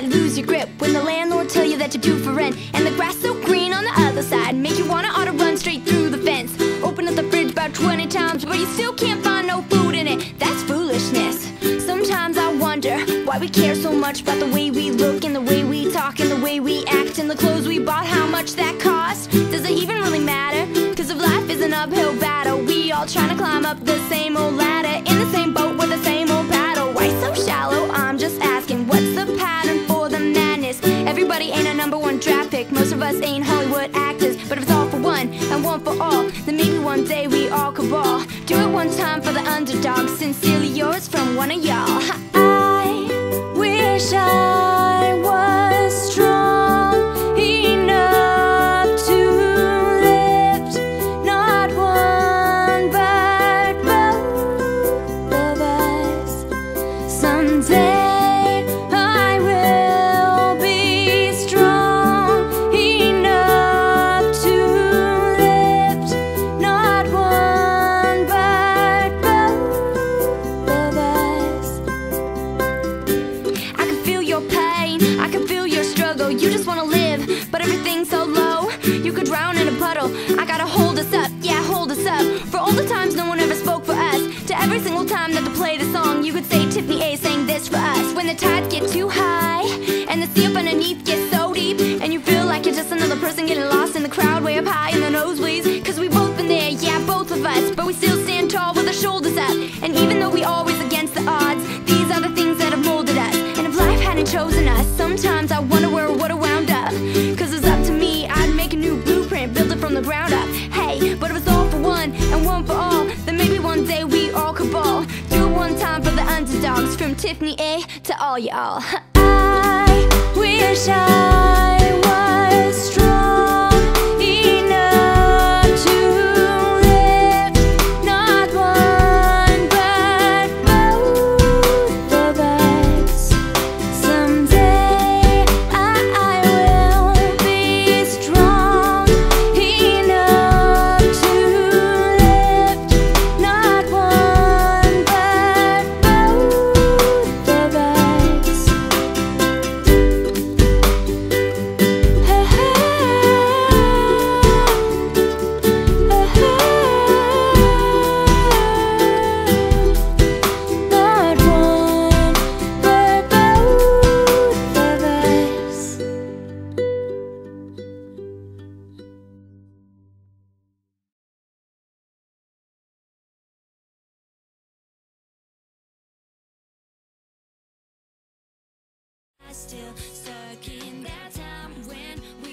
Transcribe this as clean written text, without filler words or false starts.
might lose your grip when the landlord tell you that you're due for rent, and the grass so green on the other side make you wanna ought to run straight through the fence. Open up the fridge about 20 times, but you still can't find no food in it. That's foolishness. Sometimes I wonder why we care so much about the way we look and the way we talk and the way we act and the clothes we bought, how much that cost. Does it even really matter? Cause if life is an uphill battle, we all trying to climb up the same old ladder in the same boat with the same old paddle. Why so shallow? I'm just asking, what's the pattern for the madness? Everybody ain't a #1 draft pick, most of us ain't Hollywood actors, but if it's all for one and one for all, then maybe one day we all could ball. Do it one time for the underdog, sincerely yours from one of y'all. I wish I was strong enough to lift not one but both of us. Someday I will be strong enough to lift not one but both of us. I can feel your pain, I can feel your struggle. You just wanna live, but everything's so low, you could drown in a puddle. I gotta hold us up, yeah, hold us up. For all the times no one ever spoke for us, to every single time that they play the song, you could say Tiffany A sang this for us. When the tides get too high, and the sea up underneath gets so deep, and you feel like you're just another person getting lost in the crowd way up high in the nosebleeds. Cause we both been there, yeah, both of us, but we still stand tall with our shoulders up. And even though we always against the odds, these are the things that have molded us. And if life hadn't chosen us, sometimes I wonder where it would've wound up. Cause it's up to me, I'd make a new blueprint, build it from the ground up. Hey, but if it's all for one and one for all, then maybe one day we all could ball. Do it one time for the underdogs, from Tiffany A to all y'all. I wish I was strong enough to lift not one but both of us. Someday I will be strong enough to lift not one but both of us. Not one but both of us. I still stuck in that time when we